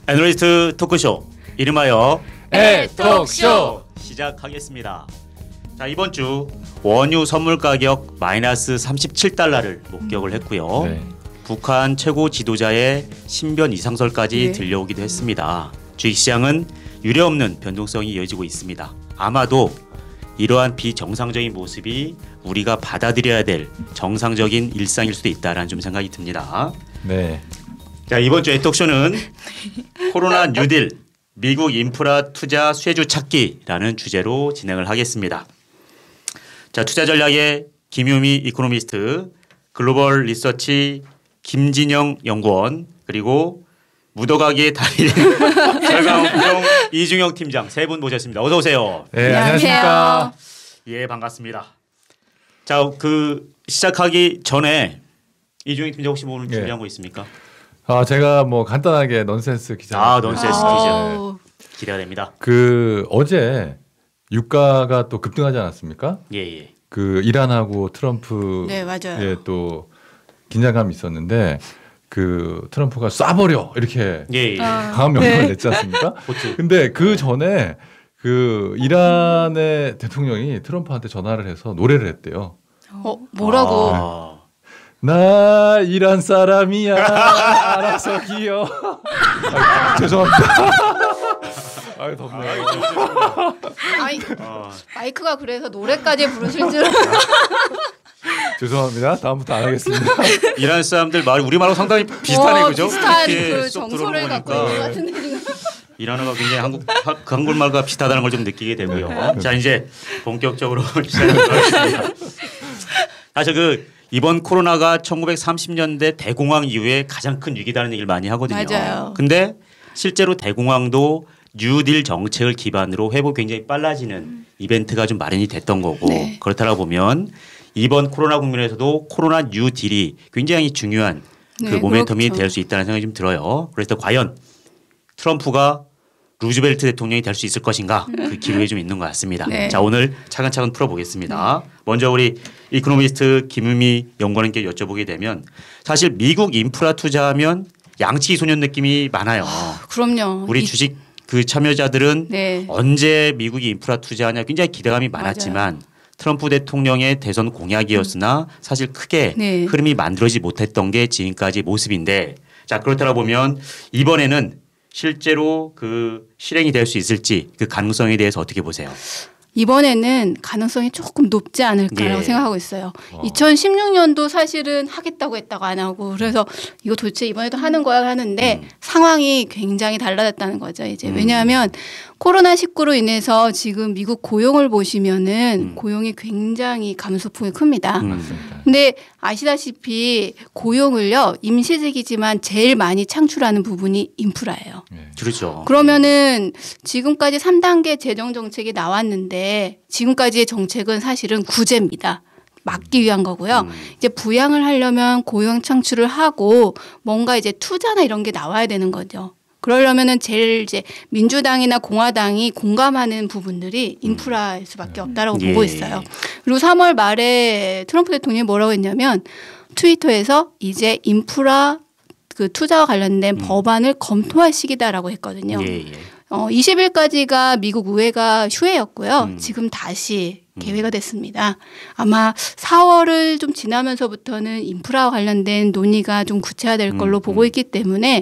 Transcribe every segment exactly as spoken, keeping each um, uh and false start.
애널리스트 토크쇼 이름하여 애톡쇼 시작하겠습니다. 자, 이번 주 원유 선물 가격 마이너스 삼십칠 달러를 목격을 했고요. 네. 북한 최고 지도자의 신변 이상설까지 네. 들려오기도 했습니다. 주식시장은 유례없는 변동성이 이어지고 있습니다. 아마도 이러한 비정상적인 모습이 우리가 받아들여야 될 정상적인 일상일 수도 있다라는 좀 생각이 듭니다. 네. 자, 이번 주 애톡쇼는 코로나 뉴딜 미국 인프라 투자 쇄주 찾기라는 주제로 진행을 하겠습니다. 자, 투자 전략의 김유미 이코노미스트, 글로벌 리서치 김진영 연구원, 그리고 묻어가기의 달인 철강용 이중영 팀장 세 분 모셨습니다. 어서 오세요. 네, 안녕하십니까. 예, 반갑습니다. 자, 그 시작하기 전에 이중영 팀장 혹시 오늘 준비한 네. 거 있습니까? 아, 제가 뭐 간단하게 넌센스 기자. 아, 넌센스 기자. 기대가 됩니다. 그 어제 유가가 또 급등하지 않았습니까? 예, 예. 그 이란하고 트럼프의 네, 맞아요. 또 긴장감이 있었는데 그 트럼프가 쏴버려 이렇게 예, 예. 강한 명령을 네. 냈지 않습니까? 근데 그 전에 그 이란의 대통령이 트럼프한테 전화를 해서 노래를 했대요. 어, 뭐라고? 아. 나 이란 사람이야. 알아서 기어. 아, 죄송합니다. 아유, 덥네요. 아이, 어. 마이크가 그래서 노래까지 부르실 줄. 죄송합니다. 다음부터 안 하겠습니다. 이란 사람들 말 우리 말하고 상당히 비슷하네, 어, 그죠? 비슷한 그 정서를 갖고 있는 것 같은데 지금. 이란어가 굉장히 한국 그 한국말과 비슷하다는 걸 좀 느끼게 되고요. 네. 자, 이제 본격적으로 시작하겠습니다. 사실 그 이번 코로나가 천구백삼십 년대 대공황 이후에 가장 큰 위기다는 얘기를 많이 하거든요. 맞아요. 근데 실제로 대공황도 뉴딜 정책을 기반으로 회복이 굉장히 빨라지는 음. 이벤트가 좀 마련이 됐던 거고 네. 그렇다고 보면 이번 코로나 국면에서도 코로나 뉴딜이 굉장히 중요한 그 네, 모멘텀이 그렇죠. 될 수 있다는 생각이 좀 들어요. 그래서 과연 트럼프가 루즈벨트 대통령이 될 수 있을 것인가 그 기로에 좀 있는 것 같습니다. 네. 자, 오늘 차근차근 풀어보겠습니다. 네. 먼저 우리 이코노미스트 김유미 연구원님께 여쭤보게 되면 사실 미국 인프라 투자하면 양치기 소년 느낌이 많아요. 아, 그럼요. 우리 주식 그 참여자들은 네. 언제 미국이 인프라 투자하냐 굉장히 기대감이 많았지만 맞아요. 트럼프 대통령의 대선 공약이었으나 사실 크게 네. 흐름이 만들어지지 못했던 게 지금까지 모습인데 자, 그렇다고 보면 이번에는 실제로 그 실행이 될 수 있을지 그 가능성에 대해서 어떻게 보세요? 이번에는 가능성이 조금 높지 않을까라고 예. 생각하고 있어요. 어. 이천십육 년도 사실은 하겠다고 했다가 안 하고 그래서 이거 도대체 이번에도 하는 거야 하는데 음. 상황이 굉장히 달라졌다는 거죠. 이제 음. 왜냐하면 코로나십구로 인해서 지금 미국 고용을 보시면은 음. 고용이 굉장히 감소폭이 큽니다. 음. 근데 아시다시피 고용을요 임시직이지만 제일 많이 창출하는 부분이 인프라예요. 네. 그렇죠. 그러면은 지금까지 삼 단계 재정 정책이 나왔는데 지금까지의 정책은 사실은 구제입니다. 막기 위한 거고요. 음. 이제 부양을 하려면 고용 창출을 하고 뭔가 이제 투자나 이런 게 나와야 되는 거죠. 그러려면은 제일 이제 민주당이나 공화당이 공감하는 부분들이 인프라일 수밖에 없다라고 예. 보고 있어요. 그리고 삼월 말에 트럼프 대통령이 뭐라고 했냐면 트위터에서 이제 인프라 그 투자와 관련된 음. 법안을 검토할 시기다라고 했거든요. 예, 예. 어, 이십 일까지가 미국 의회가 휴회였고요. 음. 지금 다시 개회가 됐습니다. 아마 사월을 좀 지나면서부터는 인프라와 관련된 논의가 좀 구체화될 걸로 음, 보고 있기 때문에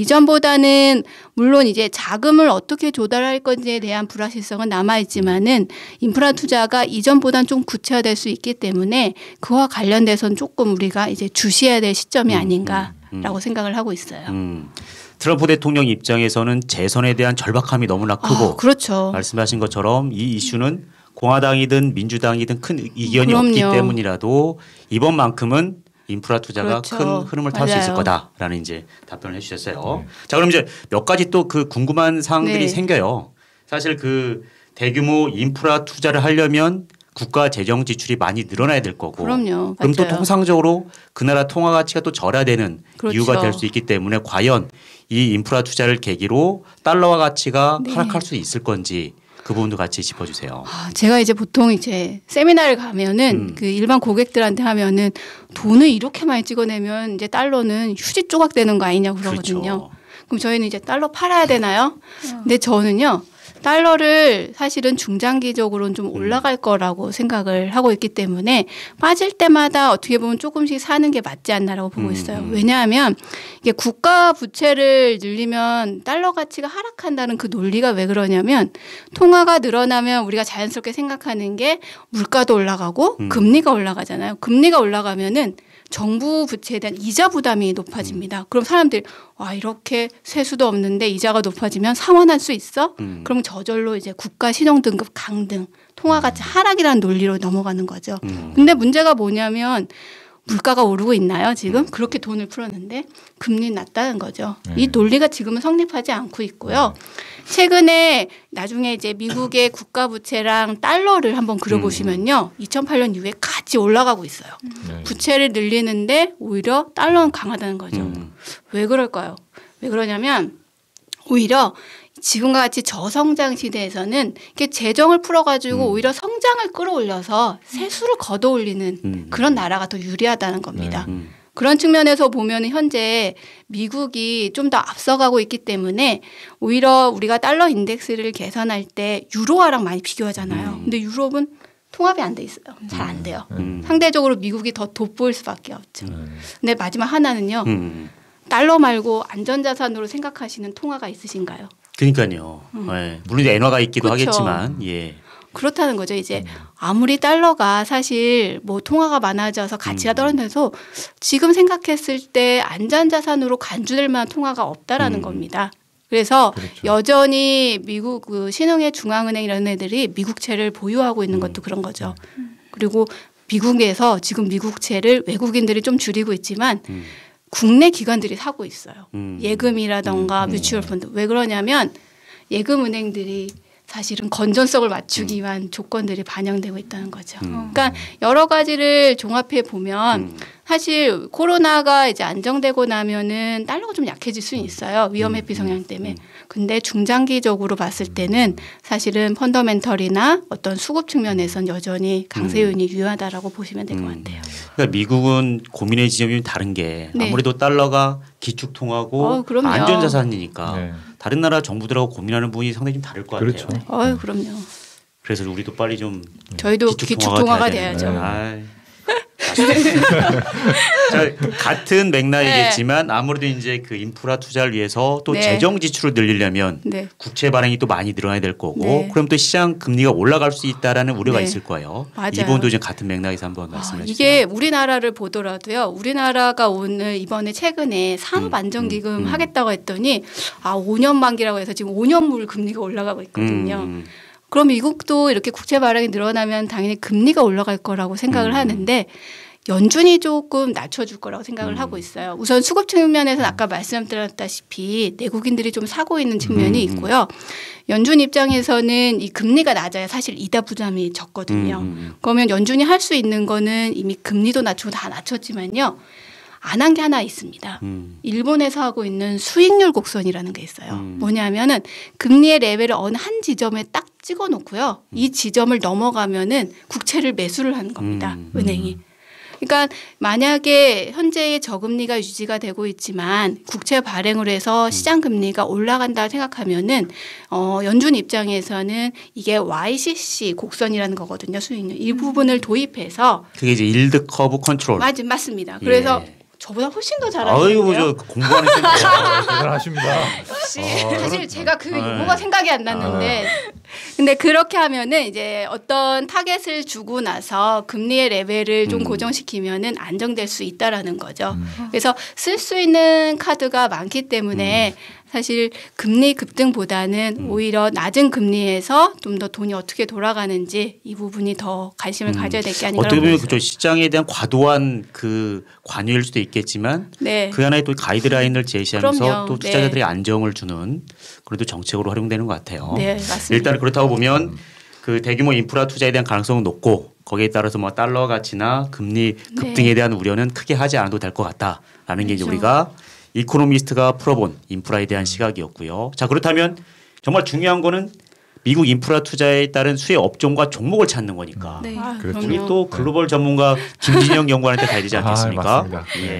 이전보다는 물론 이제 자금을 어떻게 조달할 건지에 대한 불확실성은 남아있지만은 인프라 투자가 이전보다는 좀 구체화될 수 있기 때문에 그와 관련돼서는 조금 우리가 이제 주시해야 될 시점이 아닌가라고 음, 음, 음. 생각을 하고 있어요. 음. 트럼프 대통령 입장에서는 재선에 대한 절박함이 너무나 크고 아, 그렇죠. 말씀하신 것처럼 이 이슈는 공화당이든 민주당이든 큰 이견이 그럼요. 없기 때문이라도 이번만큼은 인프라 투자가 그렇죠. 큰 흐름을 탈 수 있을 거다라는 이제 답변을 해주셨어요. 네. 자, 그럼 이제 몇 가지 또 그 궁금한 사항들이 네. 생겨요. 사실 그 대규모 인프라 투자를 하려면 국가 재정 지출이 많이 늘어나야 될 거고. 그럼요. 그럼 또 맞아요. 통상적으로 그 나라 통화 가치가 또 절하되는 그렇죠. 이유가 될 수 있기 때문에 과연 이 인프라 투자를 계기로 달러화 가치가 네. 하락할 수 있을 건지. 그 부분도 같이 짚어주세요. 아, 제가 이제 보통 이제 세미나를 가면은 음. 그 일반 고객들한테 하면은 돈을 이렇게 많이 찍어내면 이제 달러는 휴지 조각 되는 거 아니냐고 그러거든요. 그렇죠. 그럼 저희는 이제 달러 팔아야 되나요? 근데 저는요. 달러를 사실은 중장기적으로는 좀 올라갈 거라고 생각을 하고 있기 때문에 빠질 때마다 어떻게 보면 조금씩 사는 게 맞지 않나라고 보고 있어요. 음. 왜냐하면 이게 국가 부채를 늘리면 달러 가치가 하락한다는 그 논리가 왜 그러냐면 통화가 늘어나면 우리가 자연스럽게 생각하는 게 물가도 올라가고 음. 금리가 올라가잖아요. 금리가 올라가면은 정부 부채에 대한 이자 부담이 높아집니다. 그럼 사람들이 와 이렇게 세수도 없는데 이자가 높아지면 상환할 수 있어? 음. 그럼 저절로 이제 국가 신용등급 강등, 통화가치 하락이라는 논리로 넘어가는 거죠. 음. 근데 문제가 뭐냐면 물가가 오르고 있나요? 지금 그렇게 돈을 풀었는데 금리 낮다는 거죠. 네. 이 논리가 지금은 성립하지 않고 있고요. 최근에 나중에 이제 미국의 국가 부채랑 달러를 한번 그려보시면요, 이천팔 년 이후에 같이 올라가고 있어요. 네. 부채를 늘리는데 오히려 달러는 강하다는 거죠. 음. 왜 그럴까요? 왜 그러냐면 오히려 지금과 같이 저성장 시대에서는 이렇게 재정을 풀어가지고 음. 오히려 성장을 끌어올려서 세수를 걷어올리는 음. 그런 나라가 더 유리하다는 겁니다. 네. 음. 그런 측면에서 보면 현재 미국이 좀 더 앞서가고 있기 때문에 오히려 우리가 달러 인덱스를 계산할 때 유로화랑 많이 비교하잖아요. 음. 근데 유럽은 통합이 안 돼 있어요. 잘 안 돼요. 음. 상대적으로 미국이 더 돋보일 수밖에 없죠. 네. 근데 마지막 하나는요. 음. 달러 말고 안전자산으로 생각하시는 통화가 있으신가요? 그러니까요. 예. 물론 이제 엔화가 있기도 음. 그쵸. 하겠지만, 예. 그렇다는 거죠. 이제 아무리 달러가 사실 뭐 통화가 많아져서 가치가 음. 떨어져서 지금 생각했을 때 안전자산으로 간주될 만한 통화가 없다라는 음. 겁니다. 그래서 그렇죠. 여전히 미국 그 신흥회 중앙은행 이런 애들이 미국채를 보유하고 있는 음. 것도 그런 거죠. 그리고 미국에서 지금 미국채를 외국인들이 좀 줄이고 있지만 음. 국내 기관들이 사고 있어요. 음. 예금이라던가 음. 뮤추얼 펀드. 왜 그러냐면 예금은행들이 사실은 건전성을 맞추기 위한 조건들이 반영되고 있다는 거죠. 음. 그러니까 여러 가지를 종합해 보면 음. 사실 코로나가 이제 안정되고 나면은 달러가 좀 약해질 수는 있어요. 위험 회피 성향 때문에. 근데 중장기적으로 봤을 때는 사실은 펀더멘털이나 어떤 수급 측면에선 여전히 강세 요인이 유효하다라고 보시면 될 것 음. 같아요. 그러니까 미국은 고민의 지점이 다른 게 네. 아무래도 달러가 기축통화고 어, 그럼요. 안전자산이니까 네. 다른 나라 정부들하고 고민하는 부분이 상당히 좀 다를 것 그렇죠. 같아요. 어유 그럼요. 그래서 우리도 빨리 좀 저희도 기축통화가 기축통화가 돼야 돼야죠. 되는데. 아이. 자, 같은 맥락이겠지만 아무래도 이제 그 인프라 투자를 위해서 또 네. 재정 지출을 늘리려면 네. 국채 발행이 또 많이 늘어나야 될 거고 네. 그럼 또 시장 금리가 올라갈 수 있다라는 우려가 네. 있을 거예요. 맞아요. 이 부분도 지금 같은 맥락에서 한번 아, 말씀해 주세요. 이게 우리나라를 보더라도요. 우리나라가 오늘 이번에 최근에 산업 안정기금 음, 음. 하겠다고 했더니 아 오 년 만기라고 해서 지금 오 년물 금리가 올라가고 있거든요. 음. 그럼 미국도 이렇게 국채 발행이 늘어나면 당연히 금리가 올라갈 거라고 생각을 음. 하는데 연준이 조금 낮춰줄 거라고 생각을 음. 하고 있어요. 우선 수급 측면에서는 아까 말씀드렸다시피 내국인들이 좀 사고 있는 측면이 음. 있고요. 연준 입장에서는 이 금리가 낮아야 사실 이자 부담이 적거든요. 음. 그러면 연준이 할 수 있는 거는 이미 금리도 낮추고 다 낮췄지만요. 안 한 게 하나 있습니다. 음. 일본에서 하고 있는 수익률 곡선이라는 게 있어요. 음. 뭐냐면은 금리의 레벨을 어느 한 지점에 딱 찍어 놓고요. 이 지점을 넘어가면은 국채를 매수를 하는 겁니다. 음. 은행이. 그러니까 만약에 현재의 저금리가 유지가 되고 있지만 국채 발행을 해서 시장 금리가 올라간다 생각하면은 어 연준 입장에서는 이게 와이씨씨 곡선이라는 거거든요. 수익률. 이 부분을 도입해서 그게 이제 일드 커브 컨트롤. 맞, 맞습니다. 그래서 예. 저보다 훨씬 더 아이고 잘하시는데요. 저 공부하는 쌤. 대단하십니다. 역시 어, 사실 제가 그 네. 용어가 생각이 안 났는데 근데 그렇게 하면은 이제 어떤 타겟을 주고 나서 금리의 레벨을 좀 음. 고정시키면은 안정될 수 있다라는 거죠. 음. 그래서 쓸 수 있는 카드가 많기 때문에 사실 금리 급등보다는 음. 오히려 낮은 금리에서 좀 더 돈이 어떻게 돌아가는지 이 부분이 더 관심을 음. 가져야 될 게 아닌가. 어떻게 보면 그저 시장에 대한 과도한 그 관여일 수도 있겠지만 네. 그 하나의 또 가이드라인을 제시하면서 그럼요. 또 네. 투자자들에게 안정을 주는 그래도 정책으로 활용되는 것 같아요. 네, 맞습니다. 일단 그렇다고 보면 그 대규모 인프라 투자에 대한 가능성은 높고 거기에 따라서 뭐 달러 가치나 금리 급등에 네. 대한 우려는 크게 하지 않아도 될 것 같다라는 게 이제 그렇죠. 우리가 이코노미스트가 풀어본 인프라에 대한 시각이었고요. 자 그렇다면 정말 중요한 거는 미국 인프라 투자에 따른 수혜 업종과 종목을 찾는 거니까. 네. 아, 그렇죠. 우리 그럼요. 또 글로벌 전문가 김진영 연구원한테 가야 되지 않겠습니까? 아, 맞습니다. 예.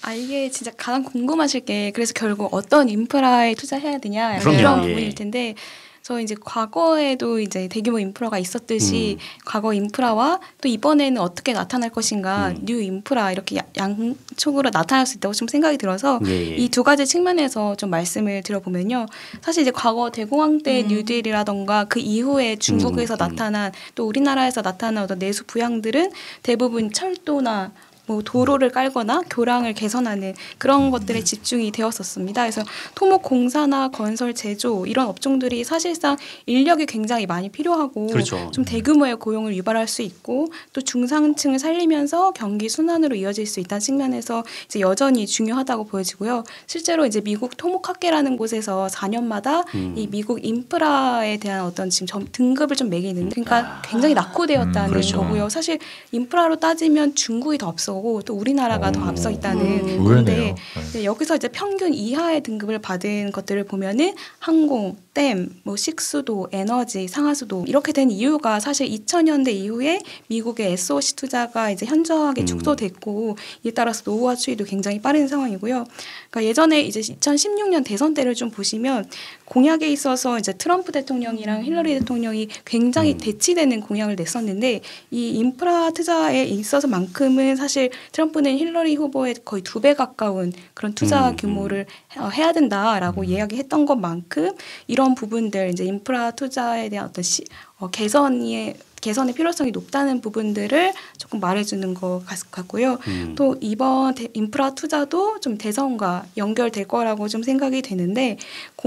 아 이게 진짜 가장 궁금하실 게 그래서 결국 어떤 인프라에 투자해야 되냐 그럼요. 이런 예. 부분일 텐데 저 이제 과거에도 이제 대규모 인프라가 있었듯이 음. 과거 인프라와 또 이번에는 어떻게 나타날 것인가 음. 뉴 인프라 이렇게 야- 양쪽으로 나타날 수 있다고 좀 생각이 들어서 예, 예. 이 두 가지 측면에서 좀 말씀을 드려보면요. 사실 이제 과거 대공황 때 음. 뉴딜이라던가 그 이후에 중국에서 음, 음. 나타난 또 우리나라에서 나타난 어떤 내수 부양들은 대부분 철도나 뭐 도로를 깔거나 교량을 개선하는 그런 것들에 집중이 되었었습니다. 그래서 토목공사나 건설 제조 이런 업종들이 사실상 인력이 굉장히 많이 필요하고 그렇죠. 좀 대규모의 고용을 유발할 수 있고 또 중상층을 살리면서 경기 순환으로 이어질 수 있다는 측면에서 이제 여전히 중요하다고 보여지고요. 실제로 이제 미국 토목학회라는 곳에서 사 년마다 음. 이 미국 인프라에 대한 어떤 지금 점- 등급을 좀 매기는 그러니까 굉장히 낙후되었다는 음, 그렇죠. 거고요. 사실 인프라로 따지면 중국이 더 앞서고 또 우리나라가 오. 더 앞서 있다는 음. 건데 의외네요. 네, 여기서 이제 평균 이하의 등급을 받은 것들을 보면은 항공, 댐, 뭐 식수도, 에너지, 상하수도 이렇게 된 이유가 사실 이천 년대 이후에 미국의 에스오씨 투자가 이제 현저하게 음. 축소됐고 이에 따라서 노후화 추이도 굉장히 빠른 상황이고요. 그러니까 예전에 이제 이천십육 년 대선 때를 좀 보시면 공약에 있어서 이제 트럼프 대통령이랑 힐러리 대통령이 굉장히 음. 대치되는 공약을 냈었는데 이 인프라 투자에 있어서만큼은 사실 트럼프는 힐러리 후보의 거의 두 배 가까운 그런 투자 음, 규모를 어, 해야 된다라고 이야기했던 것만큼 이런 부분들 이제 인프라 투자에 대한 어떤 시, 어, 개선이 개선의 필요성이 높다는 부분들을 조금 말해주는 것 같- 같고요. 음. 또 이번 대- 인프라 투자도 좀 대선과 연결될 거라고 좀 생각이 되는데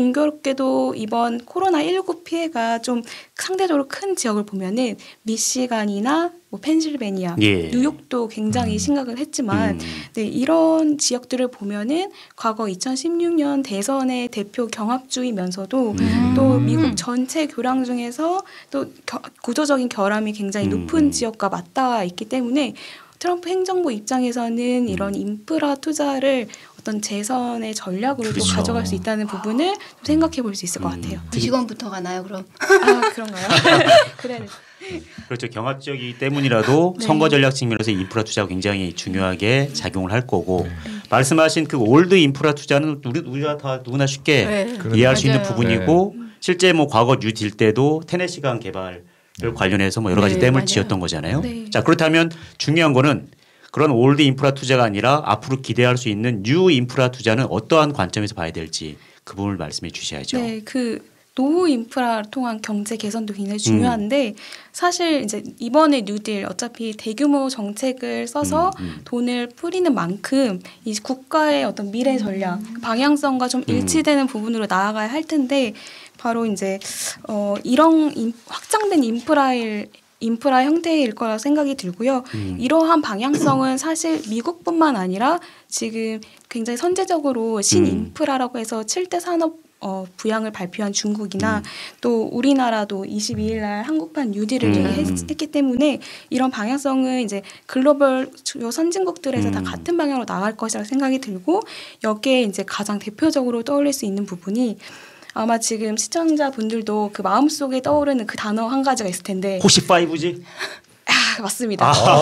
공교롭게도 이번 코로나십구 피해가 좀 상대적으로 큰 지역을 보면은 미시간이나 뭐 펜실베니아, 예. 뉴욕도 굉장히 심각을 했지만 음. 네, 이런 지역들을 보면은 과거 이천십육 년 대선의 대표 경합주이면서도 음. 또 미국 전체 교량 중에서 또 겨- 구조적인 결함이 굉장히 음, 높은 음. 지역과 맞닿아 있기 때문에 트럼프 행정부 입장에서는 이런 인프라 투자를 어떤 재선의 전략으로 또 그렇죠. 가져갈 수 있다는 부분을 좀 생각해 볼 수 있을 것 음. 같아요. 두 시간부터 가나요, 그럼? 아 그런가요? 그래. 그렇죠. 경합적이기 때문이라도 네. 선거 전략 측면에서 인프라 투자가 굉장히 중요하게 작용을 할 거고 말씀하신 그 올드 인프라 투자는 우리 우리가 다 누구나 쉽게 네. 이해할 수 있는 맞아요. 부분이고 실제 뭐 과거 뉴딜 때도 테네시강 개발을 관련해서 뭐 여러 가지 네, 댐을 맞아요. 지었던 거잖아요. 네. 자 그렇다면 중요한 거는 그런 올드 인프라 투자가 아니라 앞으로 기대할 수 있는 뉴 인프라 투자는 어떠한 관점에서 봐야 될지 그 부분을 말씀해 주셔야죠. 네, 그 노후 인프라를 통한 경제 개선도 굉장히 중요한데 사실 이제 이번에 뉴딜 어차피 대규모 정책을 써서 음, 음. 돈을 뿌리는 만큼 이 국가의 어떤 미래 전략 방향성과 좀 일치되는 부분으로 나아가야 할 텐데 바로 이제 어 이런 인, 확장된 인프라일 인프라 형태일 거라 생각이 들고요. 음. 이러한 방향성은 사실 미국뿐만 아니라 지금 굉장히 선제적으로 신인프라라고 해서 칠 대 산업 어, 부양을 발표한 중국이나 음. 또 우리나라도 이십이 일 날 한국판 뉴딜을 음. 했, 했기 때문에 이런 방향성은 이제 글로벌 주요 선진국들에서 다 음. 같은 방향으로 나갈 것이라고 생각이 들고 여기에 이제 가장 대표적으로 떠올릴 수 있는 부분이 아마 지금 시청자분들도 그 마음속에 떠오르는 그 단어 한 가지가 있을 텐데 혹시 파이브지? 아, 맞습니다.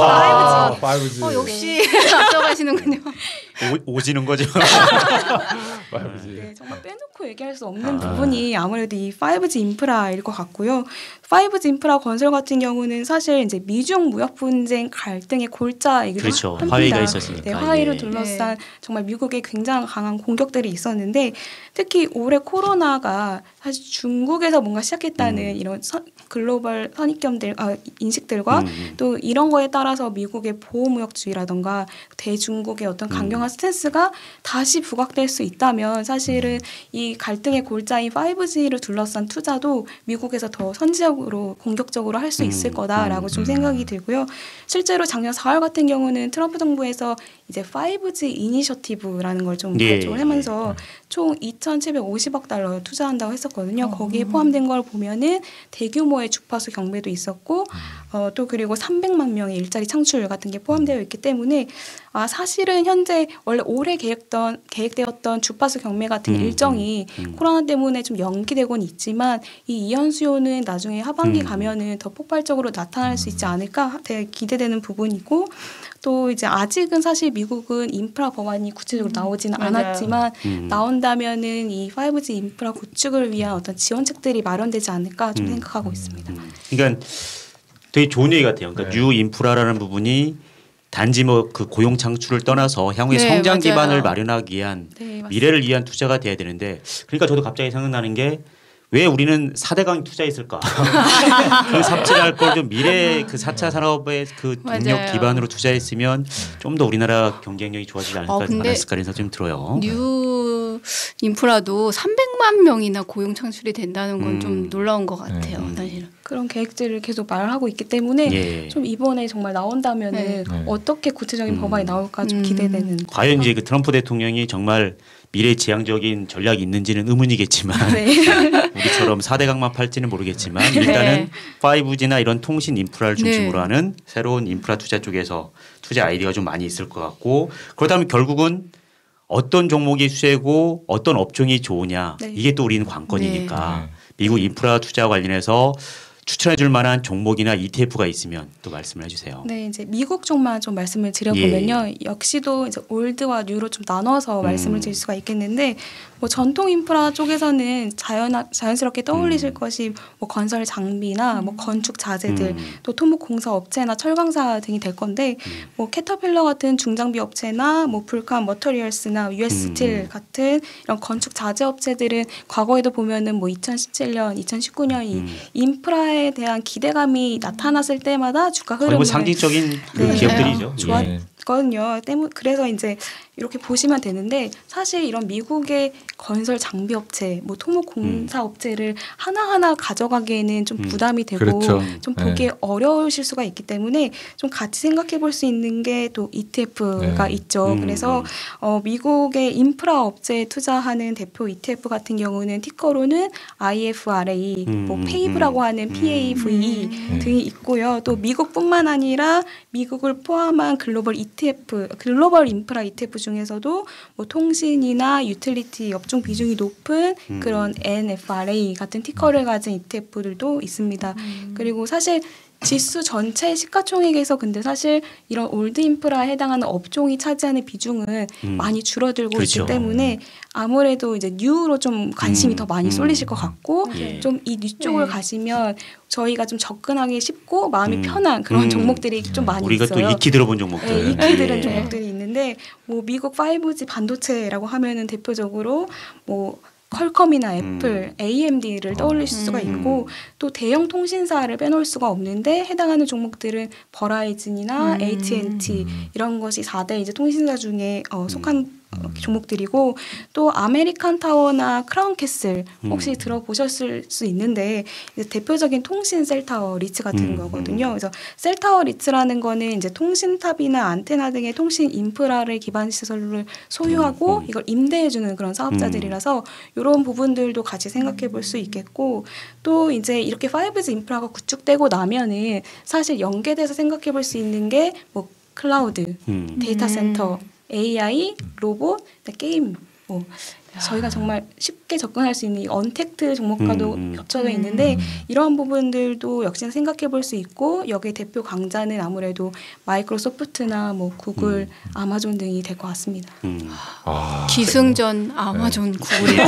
아, 파이브지. 어, 역시 앞서가시는군요. 오, 오지는 거죠. 파이브지. 네, 정말 빼놓고 얘기할 수 없는 아. 부분이 아무래도 이 파이브지 인프라일 것 같고요. 파이브지 인프라 건설 같은 경우는 사실 이제 미중 무역 분쟁 갈등의 골자이기도 그렇죠. 합니다. 화해가 있었으니까. 네, 화해를 예. 둘러싼 정말 미국의 굉장히 강한 공격들이 있었는데 특히 올해 코로나가 사실 중국에서 뭔가 시작했다는 음. 이런 선, 글로벌 선입견들, 아, 인식들과 음, 음. 또 이런 거에 따라서 미국의 보호무역주의라던가 대중국의 어떤 강경한 음. 스탠스가 다시 부각될 수 있다면 사실은 이 갈등의 골자인 파이브지를 둘러싼 투자도 미국에서 더 선지적으로 공격적으로 할 수 있을 음, 거다라고 음, 좀 음. 생각이 들고요. 실제로 작년 사월 같은 경우는 트럼프 정부에서 이제 파이브지 이니셔티브라는 걸 좀 예, 발족을 하면서 총 이천칠백오십억 달러 투자한다고 했었거든요. 거기에 포함된 걸 보면은 대규모의 주파수 경매도 있었고 어, 또 그리고 삼백만 명의 일자리 창출 같은 게 포함되어 있기 때문에 아 사실은 현재 원래 올해 계획던 계획되었던 주파수 경매 같은 음, 일정이 음, 음. 코로나 때문에 좀 연기되곤 있지만 이 이연 수요는 나중에 하반기 음. 가면은 더 폭발적으로 나타날 수 있지 않을까 되게 기대되는 부분이고 또 이제 아직은 사실 미국은 인프라 법안이 구체적으로 나오지는 맞아요. 않았지만 음. 나온다면은 이 파이브지 인프라 구축을 위한 어떤 지원책들이 마련되지 않을까 좀 음. 생각하고 있습니다. 음. 그러니까 되게 좋은 얘기 같아요. 그러니까 네. 뉴 인프라라는 부분이 단지 뭐 그 고용 창출을 떠나서 향후의 네, 성장 맞아요. 기반을 마련하기 위한 네, 맞습니다. 미래를 위한 투자가 돼야 되는데 그러니까 저도 갑자기 생각나는 게 왜 우리는 사대강 투자했을까? 그 삽질할 걸 좀 미래 그 사 차 산업의 그 동력 맞아요. 기반으로 투자했으면 좀 더 우리나라 경쟁력이 좋아지지 않을까, 어, 근데 않았을까 이런 생각 좀 들어요. 뉴 인프라도 삼백만 명이나 고용 창출이 된다는 건 좀 음. 놀라운 것 같아요. 음. 사실은. 그런 계획들을 계속 말하고 있기 때문에 예. 좀 이번에 정말 나온다면은 네. 어떻게 구체적인 음. 법안이 나올까 좀 음. 기대되는. 과연 이제 그 트럼프 대통령이 정말 미래지향적인 전략이 있는지는 의문이겠지만 네. 우리처럼 사대강만 팔지는 모르겠지만 일단은 파이브지나 이런 통신 인프라를 중심으로 네. 하는 새로운 인프라 투자 쪽에서 투자 아이디어가 좀 많이 있을 것 같고 그렇다면 결국은 어떤 종목이 수혜고 어떤 업종이 좋으냐 네. 이게 또 우리는 관건이니까 네. 미국 인프라 투자 관련해서 추천해 줄 만한 종목이나 이티에프가 있으면 또 말씀을 해주세요. 네, 이제 미국 쪽만 좀 말씀을 드려보면요, 역시도 이제 올드와 뉴로 좀 나눠서 음. 말씀을 드릴 수가 있겠는데, 뭐 전통 인프라 쪽에서는 자연 자연스럽게 떠올리실 음. 것이 뭐 건설 장비나 뭐 건축 자재들, 음. 또 토목 공사 업체나 철강사 등이 될 건데, 음. 뭐 캐터필러 같은 중장비 업체나 뭐 불칸 머터리얼스나 유에스 음. 스틸 같은 이런 건축 자재 업체들은 과거에도 보면은 뭐 이천십칠 년, 이천십구 년 이 음. 인프라에 대한 기대감이 나타났을 때마다 주가 거의 흐름을 뭐 상징적인 그 네. 기업들이죠. 좋아- 예. 거든요. 때문 그래서 이제 이렇게 보시면 되는데 사실 이런 미국의 건설 장비 업체, 뭐 토목 공사 업체를 하나 하나 가져가기에는 좀 음. 부담이 되고 그렇죠. 좀 네. 보기 어려우실 수가 있기 때문에 좀 같이 생각해 볼 수 있는 게 또 이티에프가 네. 있죠. 음. 그래서 어, 미국의 인프라 업체에 투자하는 대표 이티에프 같은 경우는 티커로는 아이에프알에이, 음. 뭐 페이브라고 하는 음. 피에이브이 음. 등이 있고요. 또 미국뿐만 아니라 미국을 포함한 글로벌 이티에프, 글로벌 인프라 이티에프 중에서도 뭐 통신이나 유틸리티 업종 비중이 높은 음. 그런 엔에프알에이 같은 티커를 가진 이티에프들도 있습니다. 그리고 사실 지수 전체 시가총액에서 근데 사실 이런 올드 인프라에 해당하는 업종이 차지하는 비중은 음. 많이 줄어들고 그렇죠. 있기 때문에 아무래도 이제 뉴로 좀 관심이 음. 더 많이 음. 쏠리실 것 같고 예. 좀 이 뉴 쪽을 네. 가시면 저희가 좀 접근하기 쉽고 마음이 음. 편한 그런 음. 종목들이 좀 많이 우리가 있어요. 또 익히 들어본 종목들. 네, 익히 들은 예. 종목들이 있는데 뭐 미국 파이브지 반도체라고 하면은 대표적으로 뭐 퀄컴이나 애플, 음. 에이엠디를 떠올릴 수가 음. 있고 또 대형 통신사를 빼놓을 수가 없는데 해당하는 종목들은 버라이즌이나 음. 에이티앤티 음. 이런 것이 사 대 이제 통신사 중에 어, 속한 음. 어, 종목들이고 또 아메리칸 타워나 크라운 캐슬 혹시 음. 들어보셨을 수 있는데 이제 대표적인 통신 셀타워 리츠 같은 음. 거거든요. 그래서 셀타워 리츠라는 거는 이제 통신탑이나 안테나 등의 통신 인프라를 기반 시설을 소유하고 음. 음. 이걸 임대해주는 그런 사업자들이라서 이런 부분들도 같이 생각해 볼 수 있겠고 또 이제 이렇게 파이브지 인프라가 구축되고 나면은 사실 연계돼서 생각해 볼 수 있는 게 뭐 클라우드, 음. 데이터 센터, 에이아이, 로봇, 게임 뭐 저희가 정말 쉽게 접근할 수 있는 이 언택트 종목과도 음, 음. 겹쳐져 있는데 음. 이러한 부분들도 역시나 생각해 볼 수 있고 여기에 대표 강자는 아무래도 마이크로소프트나 뭐 구글, 음. 아마존 등이 될 것 같습니다. 음. 아, 기승전 아마존 구글이.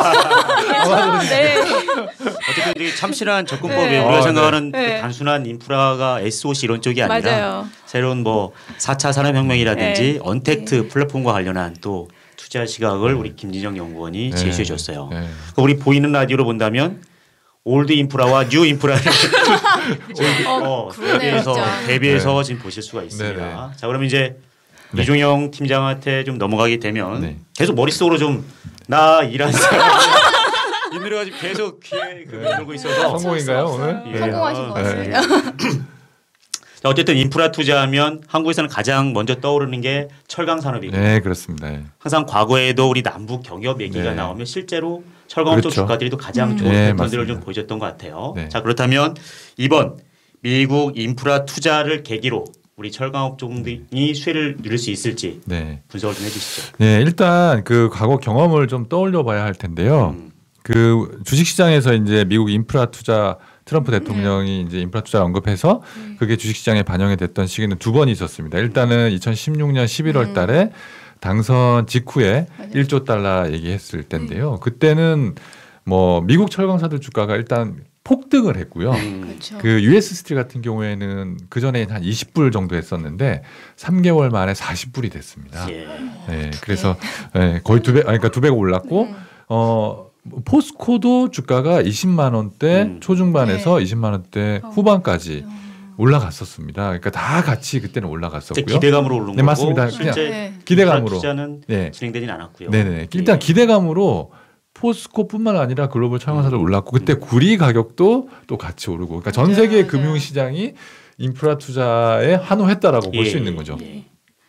네. 어쨌든 이게 참신한 접근법이 네. 우리가 아, 생각하는 네. 그 단순한 인프라가 에스오씨 이런 쪽이 아니라 맞아요. 새로운 뭐 사 차 산업혁명이라든지 네. 언택트 플랫폼과 관련한 또 투자 시각을 우리 김진영 연구원이 네. 제시해 줬어요. 네. 그러니까 우리 보이는 라디오로 본다면 올드 인프라와 뉴 인프라를 어, 그러네요, 대비해서, 진짜. 대비해서 네. 지금 보실 수가 있습니다. 네네. 자, 그럼 이제 네. 이종영 팀장한테 좀 넘어가게 되면 네. 계속 머릿속으로 좀 나 일하는 사람 이 노래가 지금 계속 귀에 그 돌고 있어서 성공인가요 오늘? 예. 성공하신 것 네. 같습니다. 자, 어쨌든 인프라 투자하면 한국에서는 가장 먼저 떠오르는 게 철강 산업이고 네 그렇습니다. 네. 항상 과거에도 우리 남북 경협 얘기가 네. 나오면 실제로 철강 쪽 그렇죠. 주가들이 또 가장 음. 좋은 네, 패턴들을 좀 맞습니다. 보여줬던 것 같아요. 네. 자, 그렇다면 이번 미국 인프라 투자를 계기로 우리 철강업 종들이 수혜를 누릴 수 있을지 네. 분석을 좀 해주시죠. 네, 일단 그 과거 경험을 좀 떠올려 봐야 할 텐데요. 음. 그 주식 시장에서 이제 미국 인프라 투자 트럼프 대통령이 이제 인프라 투자를 언급해서 그게 주식시장에 반영이 됐던 시기는 두 번 있었습니다. 일단은 이천십육 년 십일월 달에 당선 직후에 맞아요. 일조 달러 얘기했을 때인데요. 그때는 뭐 미국 철강사들 주가가 일단 폭등을 했고요. 그렇죠. 그 유에스 스틸 같은 경우에는 그 전에 한 이십 불 정도 했었는데 삼 개월 만에 사십 불이 됐습니다. 예. 네, 그래서 네, 거의 두 배, 아니, 그러니까 두 배가 올랐고 음. 어 포스코도 주가가 이십만 원대 음. 초중반에서 네. 이십만 원대 어. 후반까지 어. 올라갔었습니다. 그러니까 다 같이 그때는 그때 올라갔었고요. 기대감으로 오른 네, 거고 맞습니다. 실제 그냥 네. 기대감으로. 투자는 네, 진행되진 않았고요. 네네. 일단 예. 기대감으로 포스코뿐만 아니라 글로벌 철강사들 음. 올랐고 그때 구리 가격도 또 같이 오르고 그러니까 전 맞아요, 세계 맞아요. 금융시장이 인프라 투자에 환호했다라고 볼 수 예, 있는 거죠. 네.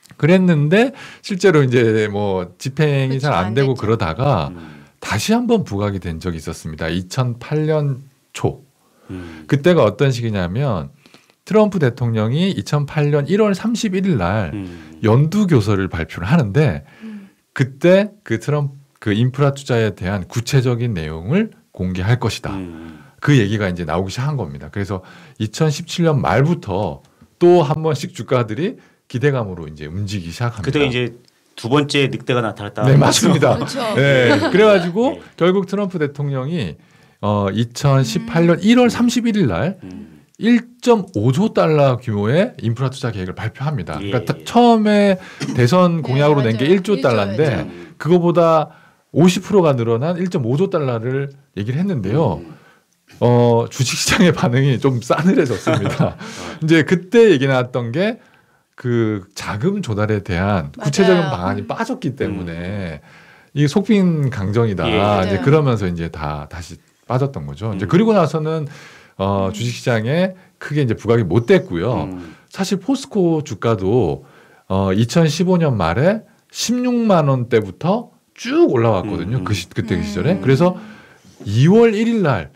그랬는데 실제로 이제 뭐 집행이 그렇죠, 잘 안 안 되고 됐죠. 그러다가 음. 다시 한번 부각이 된 적이 있었습니다. 이천팔 년 초. 음. 그때가 어떤 시기냐면 트럼프 대통령이 이천팔 년 일월 삼십일일 날 음. 연두 교서를 발표를 하는데 음. 그때 그 트럼프 그 인프라 투자에 대한 구체적인 내용을 공개할 것이다. 음. 그 얘기가 이제 나오기 시작한 겁니다. 그래서 이천십칠 년 말부터 또 한 번씩 주가들이 기대감으로 이제 움직이기 시작합니다. 그때 이제 두 번째 늑대가 나타났다. 네, 맞습니다. 그렇죠. 네, 그래가지고 네. 결국 트럼프 대통령이 어, 이천십팔 년 일월 삼십일일 날 음. 일 점 오조 달러 규모의 인프라 투자 계획을 발표합니다. 예. 그러니까 타- 처음에 대선 공약으로 네, 낸 게 맞아요. 일조 일조, 달러인데 음. 그거보다 오십 퍼센트가 늘어난 일 점 오조 달러를 얘기를 했는데요. 음. 어, 주식시장의 반응이 좀 싸늘해졌습니다. 이제 그때 얘기 나왔던 게 그 자금 조달에 대한 구체적인 맞아요. 방안이 빠졌기 때문에 이게 속빈 강정이다. 예. 이제 맞아요. 그러면서 이제 다 다시 빠졌던 거죠. 이제 음. 그리고 나서는 어, 음. 주식시장에 크게 이제 부각이 못 됐고요. 음. 사실 포스코 주가도 어, 이천십오 년 말에 십육만 원대부터 쭉 올라왔거든요. 음. 그 시, 그때 그 음. 시절에. 그래서 이월 일일 날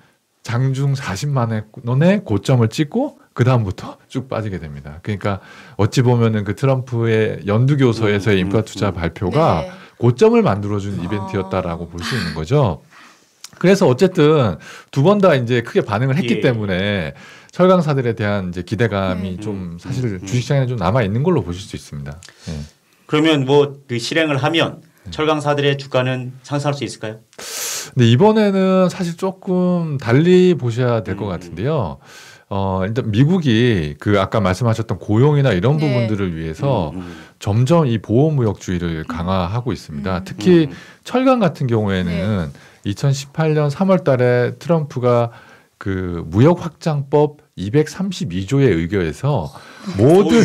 장중 사십만 원의 고점을 찍고 그 다음부터 쭉 빠지게 됩니다. 그러니까 어찌 보면은 그 트럼프의 연두교서에서의 음, 인프라 음, 투자 음. 발표가 네. 고점을 만들어준 아. 이벤트였다라고 볼 수 있는 거죠. 그래서 어쨌든 두 번 다 이제 크게 반응을 했기 예. 때문에 철강사들에 대한 이제 기대감이 네. 좀 음, 사실 음, 음. 주식시장에 좀 남아 있는 걸로 보실 수 있습니다. 예. 그러면 뭐 그 실행을 하면 철강사들의 주가는 상승할 수 있을까요? 근데 이번에는 사실 조금 달리 보셔야 될 것 음. 같은데요. 어, 일단 미국이 그 아까 말씀하셨던 고용이나 이런 네. 부분들을 위해서 음, 음. 점점 이 보호무역주의를 강화하고 있습니다. 음. 특히 음. 철강 같은 경우에는 이천십팔 년 삼월 달에 트럼프가 그 무역 확장법 이백삼십이조에 의거해서 모든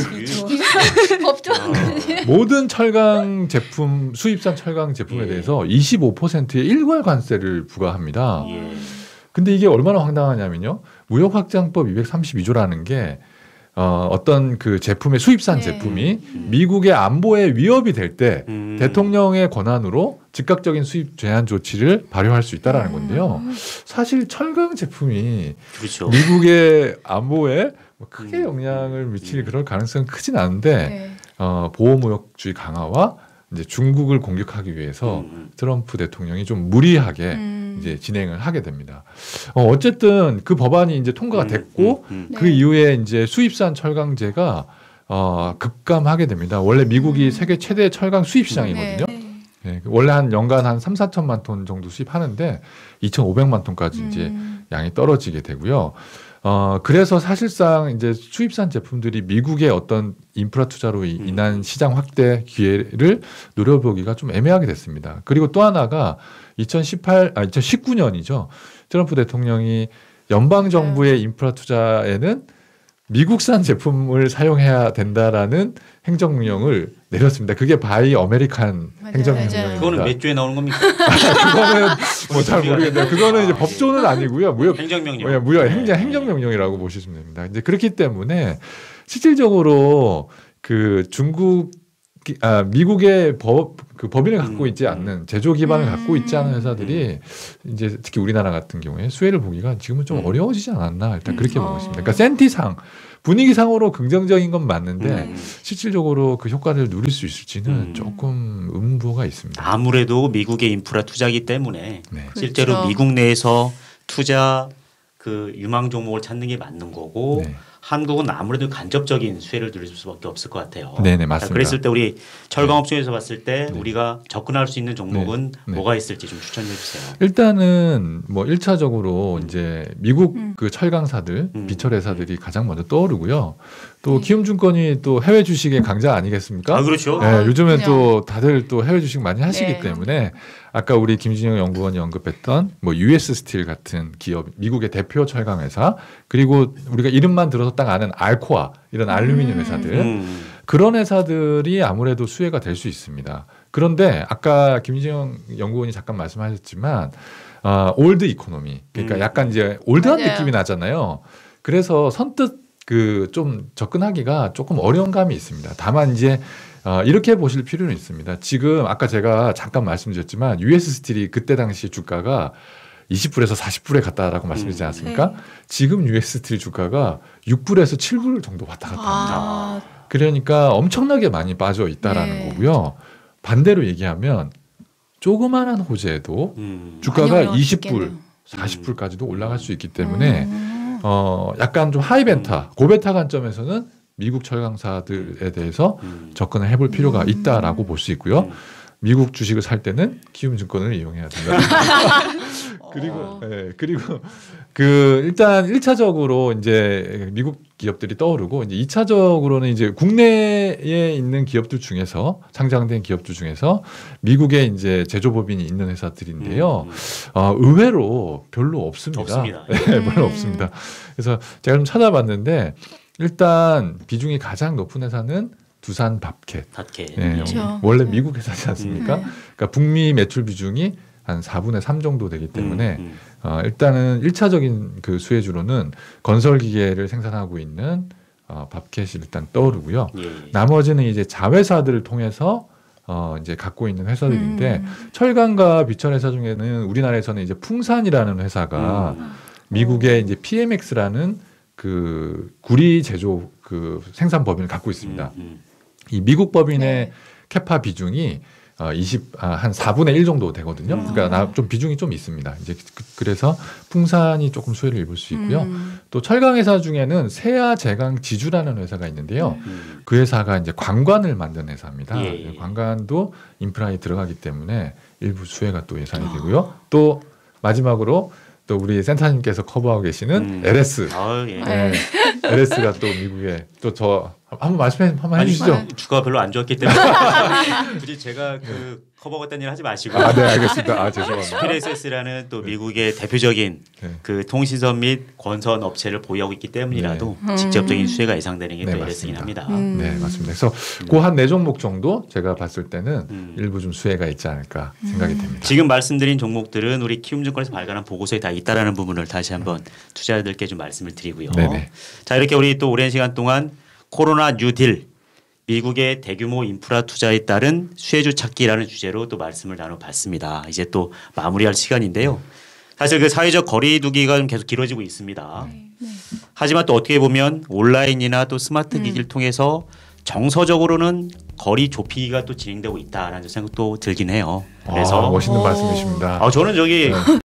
법적 아. 모든 철강 제품 수입산 철강 제품에 예. 대해서 이십오 퍼센트의 일괄 관세를 부과합니다. 예. 근데 이게 얼마나 황당하냐면요. 무역 확장법 이백삼십이조라는 게 어, 어떤 그 제품의 수입산 네. 제품이 음. 미국의 안보에 위협이 될 때 음. 대통령의 권한으로 즉각적인 수입 제한 조치를 발효할 수 있다라는 건데요. 사실 철강 제품이 그렇죠. 미국의 안보에 뭐 크게 음. 영향을 미칠 음. 그럴 가능성은 크진 않은데 네. 어, 보호무역주의 강화와 이제 중국을 공격하기 위해서 음. 트럼프 대통령이 좀 무리하게 음. 이제 진행을 하게 됩니다. 어, 어쨌든 그 법안이 이제 통과가 음, 됐고 음, 음. 네. 그 이후에 이제 수입산 철강제가 어, 급감하게 됩니다. 원래 미국이 음. 세계 최대 철강 수입 시장이거든요. 네. 네, 원래 한 연간 한 삼, 사천만 톤 정도 수입하는데 이천오백만 톤까지 이제 음. 양이 떨어지게 되고요. 어, 그래서 사실상 이제 수입산 제품들이 미국의 어떤 인프라 투자로 이- 음. 인한 시장 확대 기회를 노려보기가 좀 애매하게 됐습니다. 그리고 또 하나가 이천십팔, 아, 이천십구 년이죠. 트럼프 대통령이 연방정부의 인프라 투자에는 미국산 제품을 사용해야 된다라는 행정명령을 내렸습니다. 그게 바이 어메리칸 맞아요, 행정명령입니다. 맞아요. 그거는 몇 조에 나오는 겁니까? 그거는 뭐 잘 모르겠네요. 그거는 이제 아, 법조는 아니고요. 무역 행정명령. 뭐야, 무역 행정 네. 행정명령이라고 보시면 됩니다. 이제 그렇기 때문에 실질적으로 그 중국 아, 미국의 법, 그 법인을 갖고 음, 있지 음. 않는 제조 기반을 음. 갖고 있지 않은 회사들이 이제 특히 우리나라 같은 경우에 수혜를 보기가 지금은 좀 음. 어려워지지 않았나 일단 그렇게 음. 보고 어. 있습니다. 그러니까 센티상 분위기상으로 긍정적인 건 맞는데 음. 실질적으로 그 효과를 누릴 수 있을지는 음. 조금 의문부호가 있습니다. 아무래도 미국의 인프라 투자기 때문에 네. 실제로 그렇죠. 미국 내에서 투자 그 유망 종목을 찾는 게 맞는 거고 네. 한국은 아무래도 간접적인 수혜를 누릴 수밖에 없을 것 같아요. 네네 맞습니다. 그랬을 때 우리 철강업종에서 봤을 때 네. 우리가 접근할 수 있는 종목은 네. 네. 뭐가 있을지 좀 추천해 주세요. 일단은 뭐 일차적으로 음. 이제 미국 음. 그 철강사들, 음. 비철 회사들이 가장 먼저 떠오르고요. 또 네. 키움증권이 또 해외 주식의 강자 아니겠습니까? 아 그렇죠. 네, 아, 요즘엔 그냥. 또 다들 또 해외 주식 많이 하시기 네. 때문에 아까 우리 김진영 연구원이 언급했던 뭐 유에스 스틸 같은 기업, 미국의 대표 철강 회사, 그리고 우리가 이름만 들어서 딱 아는 알코아 이런 알루미늄 음. 회사들, 음. 그런 회사들이 아무래도 수혜가 될 수 있습니다. 그런데 아까 김진영 연구원이 잠깐 말씀하셨지만 어, 올드 이코노미, 그러니까 음. 약간 이제 올드한 맞아요. 느낌이 나잖아요. 그래서 선뜻 그 좀 접근하기가 조금 어려운 감이 있습니다. 다만 이제 어, 이렇게 보실 필요는 있습니다. 지금 아까 제가 잠깐 말씀드렸지만 유에스 스틸이 그때 당시 주가가 이십 불에서 사십 불에 갔다라고 말씀드리지 않았습니까? 네. 지금 유에스 스틸 주가가 육 불에서 칠 불 정도 왔다 갔다 합니다. 아, 그러니까 엄청나게 많이 빠져 있다라는 네. 거고요. 반대로 얘기하면 조그마한 호재에도 음. 많이 주가가 올라갈 수 이십 불, 있겠네요. 사십 불까지도 올라갈 수 있기 때문에 음. 어 약간 좀 하이벤타, 고베타 관점에서는 미국 철강사들에 대해서 음. 접근을 해볼 필요가 음. 있다라고 볼 수 있고요. 음. 미국 주식을 살 때는 키움증권을 이용해야 된다. 그리고 어. 예, 그리고 그 일단 일차적으로 이제 미국 기업들이 떠오르고 이제 이차적으로는 이제 국내에 있는 기업들 중에서 상장된 기업들 중에서 미국에 이제 제조법인이 있는 회사들인데요. 음. 어, 의외로 별로 없습니다. 없습니다. 네, 별로 음. 없습니다. 그래서 제가 좀 찾아봤는데 일단 비중이 가장 높은 회사는 두산 밥캣. 닷케. 예, 그렇죠. 원래 네. 미국 회사지 않습니까? 네. 그러니까 북미 매출 비중이 한 사분의 삼 정도 되기 때문에 음. 어, 일단은 일차적인 그 수혜주로는 건설 기계를 생산하고 있는 어, 밥캣이 일단 떠오르고요. 예. 나머지는 이제 자회사들을 통해서 어, 이제 갖고 있는 회사들인데 음. 철강과 비철 회사 중에는 우리나라에서는 이제 풍산이라는 회사가 음. 미국의 이제 피엠엑스라는 그 구리 제조 그 생산 법인을 갖고 있습니다. 음. 이 미국 법인의 네. 캐파 비중이 어, 이십, 아, 한 사분의 일 정도 되거든요. 음. 그러니까 나, 좀 비중이 좀 있습니다. 이제 그, 그래서 풍산이 조금 수혜를 입을 수 있고요. 음. 또 철강 회사 중에는 세아 제강 지주라는 회사가 있는데요. 음. 그 회사가 이제 관관을 만든 회사입니다. 예, 예. 관관도 인프라에 들어가기 때문에 일부 수혜가 또 예상이 아. 되고요. 또 마지막으로 또 우리 센터님께서 커버하고 계시는 음. 엘에스. 아, 예. 네. 엘에스가 또 미국에 또 저 한번 말씀해 한번 아니, 해주시죠. 주가가 별로 안 좋았기 때문에 굳이 제가 그 커버 같다는 일 하지 마시고 아, 네, 알겠습니다. 아, 죄송합니다. 피엘에스에스라는 또 미국의 대표적인 네. 그 통신선 및 건선 업체를 보유하고 있기 때문이라도 네. 직접적인 음. 수혜가 예상되는 게 네, 또 엘에스긴 맞습니다. 합니다. 음. 네, 맞습니다. 그래서 그 한 네 종목 정도 제가 봤을 때는 음. 일부 좀 수혜가 있지 않을까 생각이 음. 됩니다. 지금 말씀드린 종목들은 우리 키움증권에서 발간한 보고서에 다 있다라는 부분을 다시 한번 투자자들께 좀 말씀을 드리고요. 네네. 자, 이렇게 우리 또 오랜 시간 동안 코로나 뉴딜, 미국의 대규모 인프라 투자에 따른 수혜주 찾기라는 주제로 또 말씀을 나눠봤습니다. 이제 또 마무리할 시간인데요. 사실 그 사회적 거리두기가 좀 계속 길어지고 있습니다. 네. 하지만 또 어떻게 보면 온라인이나 또 스마트 기기를 통해서 정서적으로는 거리 좁히기가 또 진행되고 있다라는 생각도 들긴 해요. 아, 그래서 멋있는 오. 말씀이십니다. 아, 저는 저기